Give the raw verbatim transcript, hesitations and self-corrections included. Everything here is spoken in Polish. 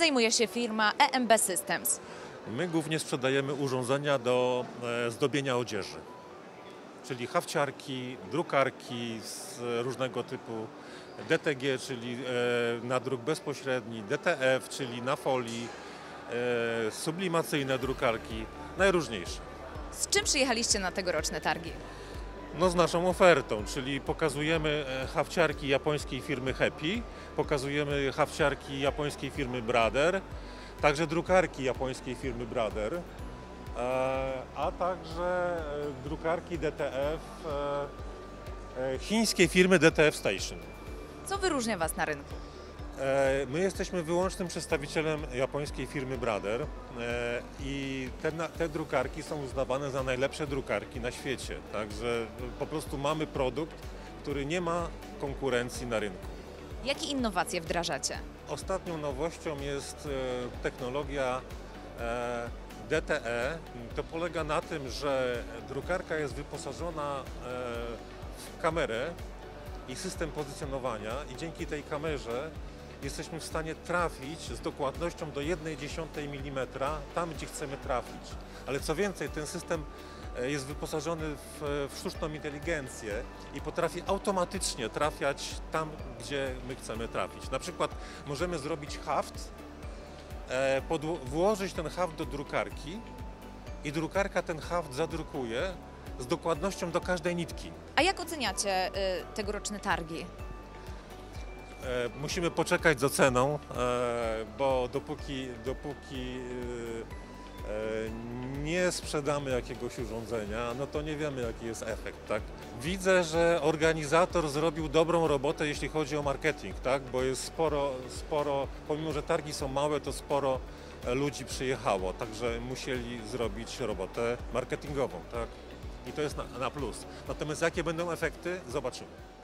zajmuje się firma E M B Systems? My głównie sprzedajemy urządzenia do e, zdobienia odzieży, czyli hafciarki, drukarki z różnego typu, D T G, czyli e, nadruk bezpośredni, D T F, czyli na folii, e, sublimacyjne drukarki, najróżniejsze. Z czym przyjechaliście na tegoroczne targi? No z naszą ofertą, czyli pokazujemy e, hafciarki japońskiej firmy Happy, pokazujemy hafciarki japońskiej firmy Brother, także drukarki japońskiej firmy Brother, e, a także e, drukarki D T F e, e, chińskiej firmy D T F Station. Co wyróżnia Was na rynku? E, my jesteśmy wyłącznym przedstawicielem japońskiej firmy Brother e, i te, te drukarki są uznawane za najlepsze drukarki na świecie, także po prostu mamy produkt, który nie ma konkurencji na rynku. Jakie innowacje wdrażacie? Ostatnią nowością jest e, technologia e, D T E. To polega na tym, że drukarka jest wyposażona e, w kamerę i system pozycjonowania i dzięki tej kamerze jesteśmy w stanie trafić z dokładnością do jednej dziesiątej milimetra tam, gdzie chcemy trafić. Ale co więcej, ten system jest wyposażony w, w sztuczną inteligencję i potrafi automatycznie trafiać tam, gdzie my chcemy trafić. Na przykład możemy zrobić haft, e, podło- włożyć ten haft do drukarki i drukarka ten haft zadrukuje z dokładnością do każdej nitki. A jak oceniacie y, tegoroczne targi? E, musimy poczekać z oceną, e, bo dopóki, dopóki e, e, nie sprzedamy jakiegoś urządzenia, no to nie wiemy, jaki jest efekt, tak? Widzę, że organizator zrobił dobrą robotę, jeśli chodzi o marketing, tak? Bo jest sporo, sporo, pomimo że targi są małe, to sporo ludzi przyjechało, także musieli zrobić robotę marketingową, tak? I to jest na, na plus. Natomiast jakie będą efekty, zobaczymy.